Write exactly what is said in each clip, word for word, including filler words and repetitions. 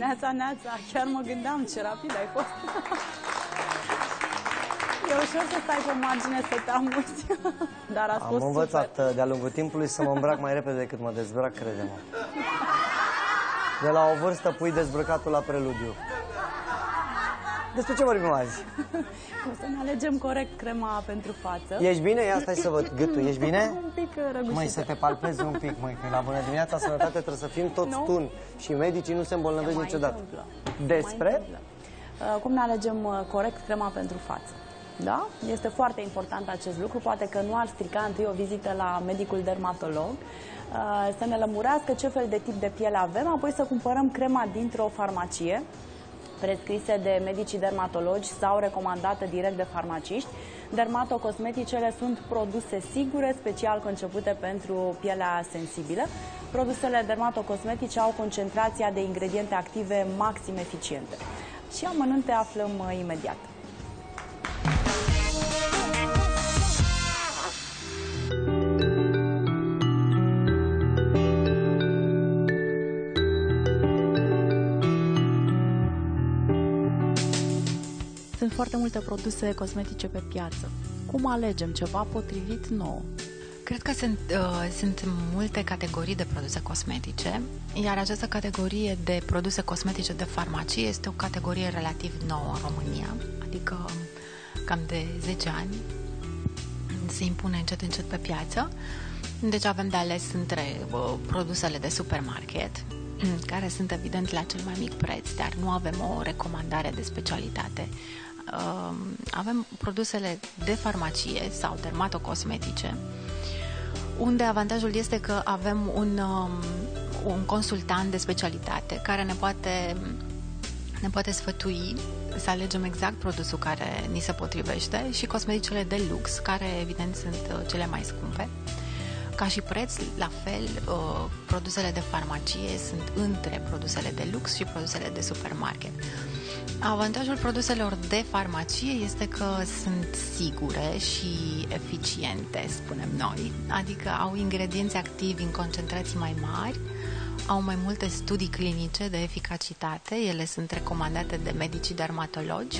Neața, neața, chiar mă gândeam ce rapid ai fost. E ușor să stai pe margine să te amuzi, dar a fost Am învățat super. de-a lungul timpului să mă îmbrac mai repede decât mă dezbrac, crede-mă. De la o vârstă pui dezbrăcatul la preludiu. Despre ce vorbim azi? O să ne alegem corect crema pentru față. Ești bine? Ia stai să văd gâtul. Ești bine? Un pic răgușită. Măi, să te palpezi un pic, măi, că la Bună Dimineața Sănătate trebuie să fim toți Nu? tuni. Și medicii nu se îmbolnăvesc Mai niciodată. întâmplă. Despre? Mai întâmplă. Uh, Cum ne alegem uh, corect crema pentru față? Da? Este foarte important acest lucru. Poate că nu ar strica întâi o vizită la medicul dermatolog, uh, să ne lămurească ce fel de tip de piele avem, apoi să cumpărăm crema dintr-o farmacie, prescrise de medicii dermatologi sau recomandată direct de farmaciști. Dermatocosmeticele sunt produse sigure, special concepute pentru pielea sensibilă. Produsele dermatocosmetice au concentrația de ingrediente active maxim eficiente. Și amănunte aflăm uh, imediat. Sunt foarte multe produse cosmetice pe piață. Cum alegem ceva potrivit nouă? Cred că sunt, uh, sunt multe categorii de produse cosmetice, iar această categorie de produse cosmetice de farmacie este o categorie relativ nouă în România, adică cam de zece ani se impune încet încet pe piață. Deci avem de ales între uh, produsele de supermarket, care sunt evident la cel mai mic preț, dar nu avem o recomandare de specialitate. Uh, avem produsele de farmacie sau dermatocosmetice, unde avantajul este că avem un, um, un consultant de specialitate care ne poate, ne poate sfătui să alegem exact produsul care ni se potrivește, și cosmeticele de lux, care evident sunt uh, cele mai scumpe. Ca și preț, la fel, uh, produsele de farmacie sunt între produsele de lux și produsele de supermarket. Avantajul produselor de farmacie este că sunt sigure și eficiente, spunem noi, adică au ingredienți activi în concentrații mai mari, au mai multe studii clinice de eficacitate, ele sunt recomandate de medicii dermatologi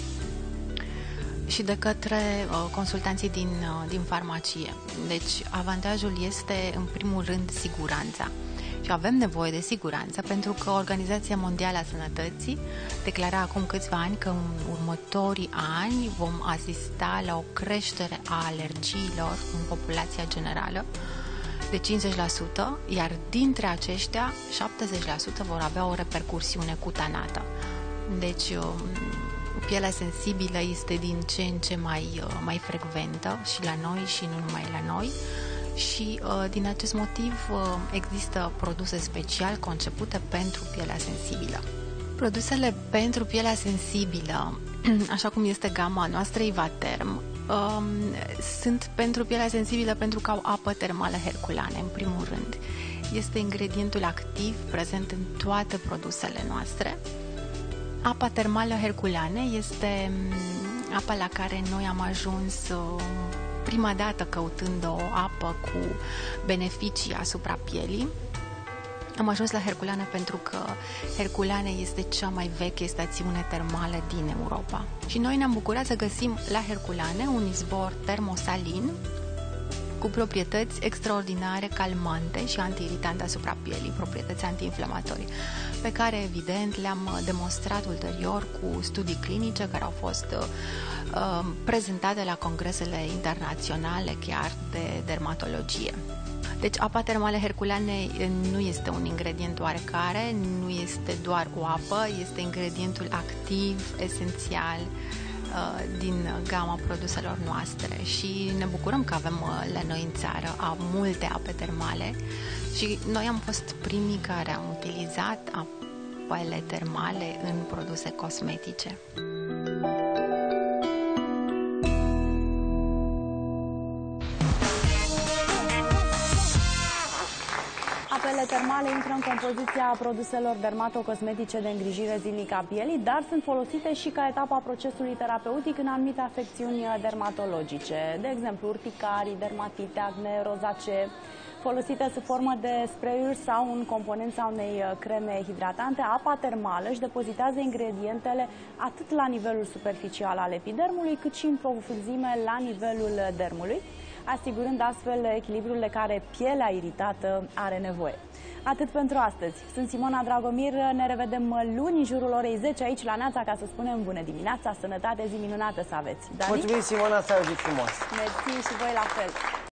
și de către uh, consultanții din, uh, din farmacie. Deci avantajul este în primul rând siguranța. Și avem nevoie de siguranță pentru că Organizația Mondială a Sănătății declara acum câțiva ani că în următorii ani vom asista la o creștere a alergiilor în populația generală de cincizeci la sută, iar dintre aceștia șaptezeci la sută vor avea o repercursiune cutanată. Deci pielea sensibilă este din ce în ce mai, mai frecventă și la noi și nu numai la noi. Și uh, din acest motiv uh, există produse special concepute pentru pielea sensibilă. Produsele pentru pielea sensibilă, așa cum este gama noastră Ivaterm, um, sunt pentru pielea sensibilă pentru că au apă termală herculane, în primul rând. Este ingredientul activ prezent în toate produsele noastre. Apa termală herculane este apa la care noi am ajuns uh, prima dată căutând o apă cu beneficii asupra pielii. Am ajuns la Herculane pentru că Herculane este cea mai veche stațiune termală din Europa. Și noi ne-am bucurat să găsim la Herculane un izvor termosalin cu proprietăți extraordinare, calmante și antiiritante asupra pielii, proprietăți antiinflamatorii, pe care evident le-am demonstrat ulterior cu studii clinice care au fost uh, prezentate la congresele internaționale chiar de dermatologie. Deci apa termală Herculane nu este un ingredient oarecare, nu este doar o apă, este ingredientul activ, esențial din gama produselor noastre și ne bucurăm că avem la noi în țară multe ape termale și noi am fost primii care am utilizat apele termale în produse cosmetice. Apele termale intră în compoziția produselor dermatocosmetice de îngrijire zilnică a pielii, dar sunt folosite și ca etapa procesului terapeutic în anumite afecțiuni dermatologice, de exemplu urticarii, dermatite, acne, rozacee, folosite sub formă de spray-uri sau în componența unei creme hidratante. Apa termală își depozitează ingredientele atât la nivelul superficial al epidermului, cât și în profunzime la nivelul dermului, asigurând astfel echilibrul de care pielea iritată are nevoie. Atât pentru astăzi. Sunt Simona Dragomir, ne revedem luni în jurul orei zece aici la Neața ca să spunem bună dimineața, sănătate, zi minunată să aveți. Dani? Mulțumim, Simona, să ai o zi frumoasă. Mersi și voi la fel.